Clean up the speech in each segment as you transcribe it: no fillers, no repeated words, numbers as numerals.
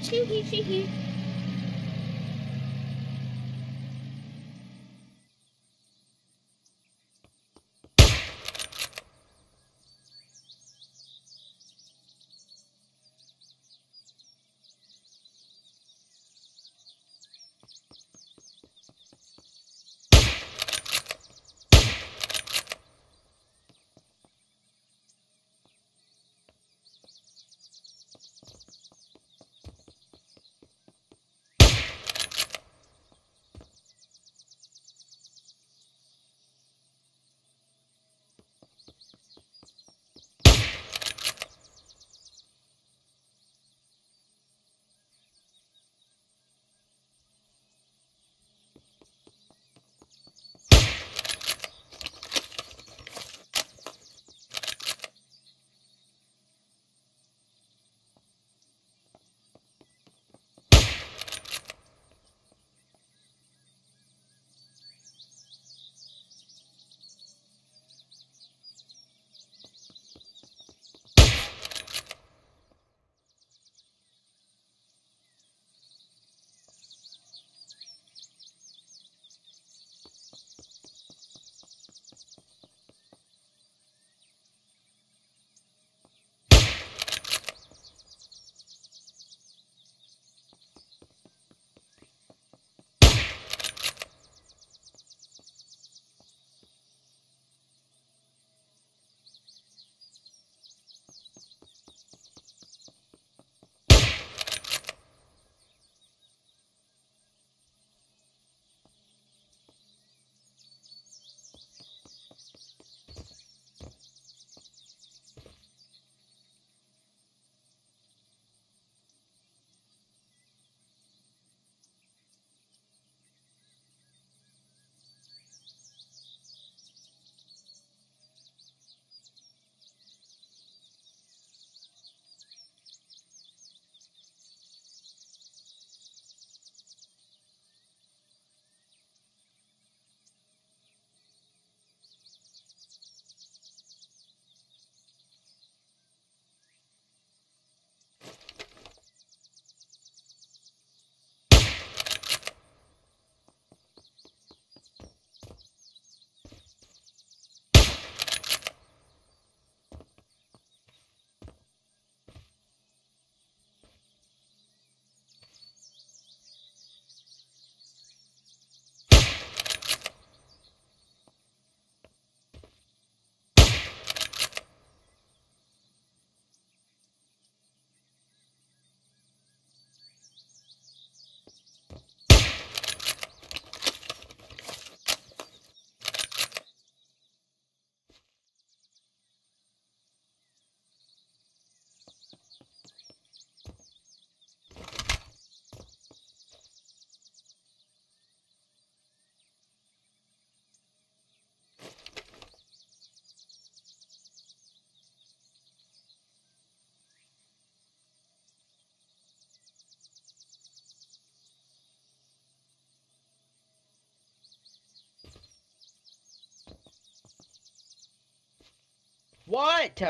What?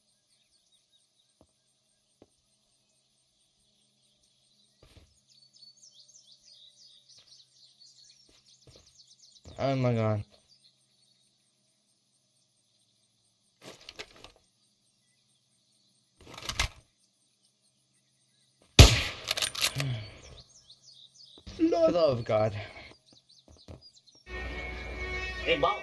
Oh my god. For the love of God. Hey, Bob.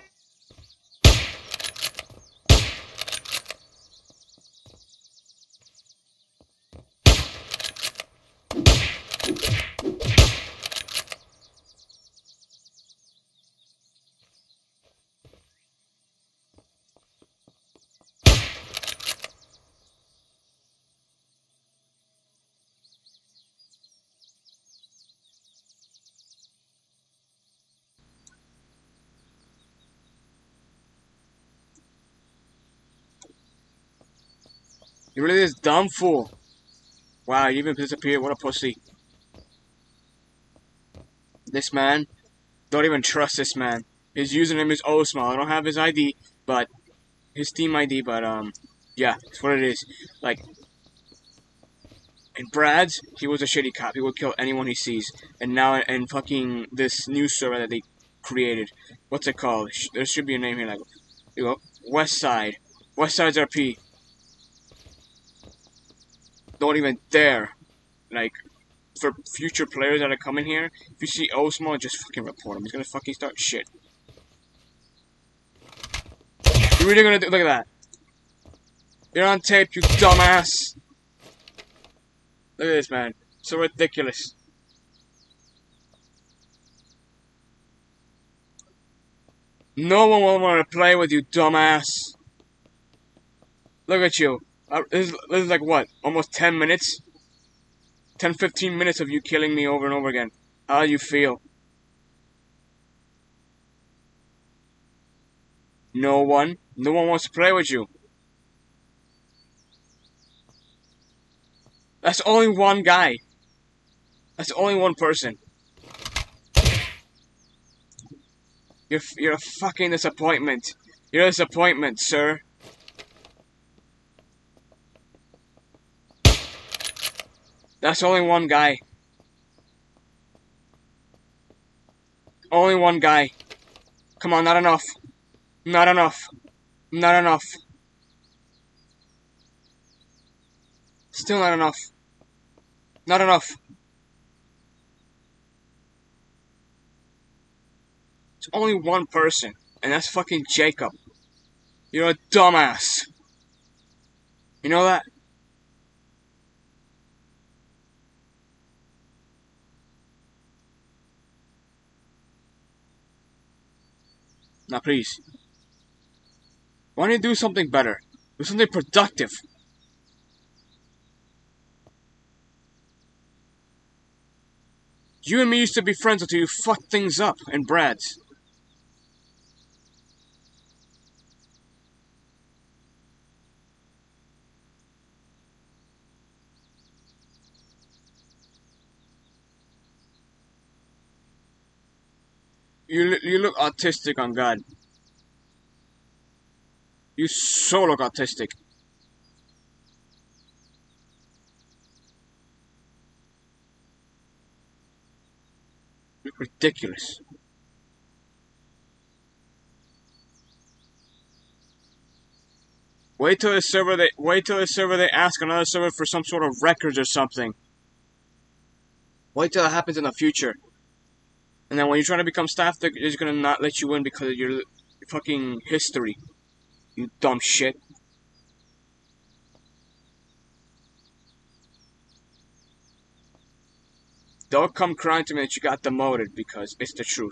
You really this dumb fool. Wow, you even disappeared. What a pussy. This man. Don't even trust this man. His username is Osmall. I don't have his ID, but his Steam ID, but yeah, that's what it is. Like, In Brad's, he was a shitty cop. He would kill anyone he sees. And now, in fucking this new server that they created, what's it called? There should be a name here. Like, you go, Westside. Westside's RP. Don't even dare. Like, for future players that are coming here, if you see Osmall, just fucking report him. He's gonna fucking start shit. You're really gonna do? Look at that. You're on tape, you dumbass. Look at this, man. So ridiculous. No one will want to play with you, dumbass. Look at you. This is like what? Almost 10 minutes? 10-15 minutes of you killing me over and over again. How do you feel? No one wants to play with you. That's only one guy. That's only one person. You're a fucking disappointment. You're a disappointment, sir. That's only one guy. Only one guy. Come on, not enough. Not enough. Not enough. Still not enough. Not enough. It's only one person, and that's fucking Jacob. You're a dumbass. You know that? Now please. Why don't you do something better? Do something productive. You and me used to be friends until you fucked things up in Brad's. You look autistic on God. You so look autistic. You look ridiculous. Wait till the server they ask another server for some sort of records or something. Wait till it happens in the future. And then when you're trying to become staff, they're just gonna not let you in because of your fucking history. You dumb shit. Don't come crying to me that you got demoted because it's the truth.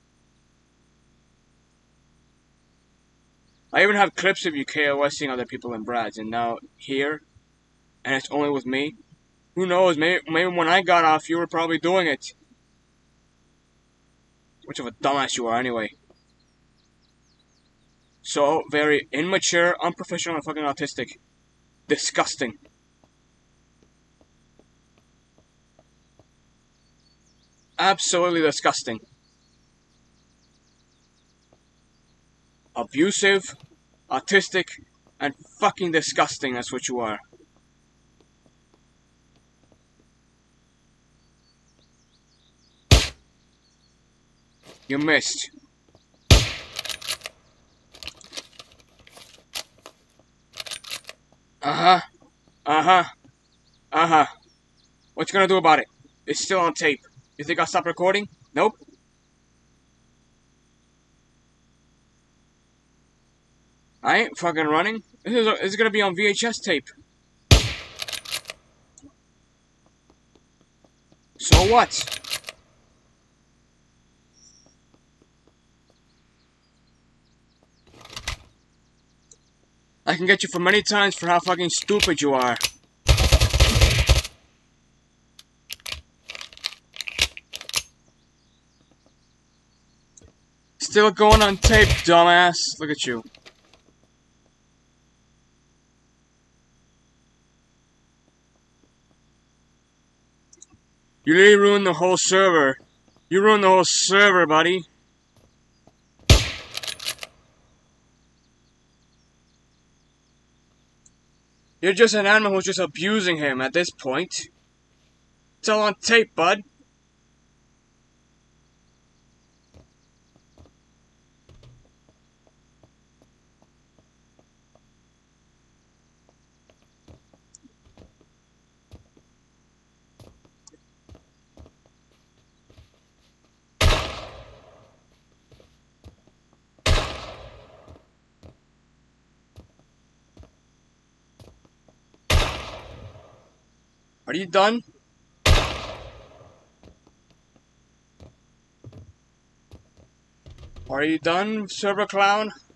I even have clips of you KOSing other people in Brad's, and now here, and it's only with me. Who knows? Maybe when I got off, you were probably doing it. Much of a dumbass you are, anyway. So very immature, unprofessional, and fucking autistic. Disgusting. Absolutely disgusting. Abusive, autistic, and fucking disgusting, that's what you are. You missed. Uh-huh. Uh-huh. Uh-huh. What you gonna do about it? It's still on tape. You think I'll stop recording? Nope. I ain't fucking running. This is gonna be on VHS tape. So what? I can get you for many times for how fucking stupid you are. Still going on tape, dumbass. Look at you. You really ruined the whole server. You ruined the whole server, buddy. You're just an animal who's just abusing him at this point. It's all on tape, bud. Are you done? Are you done, server clown?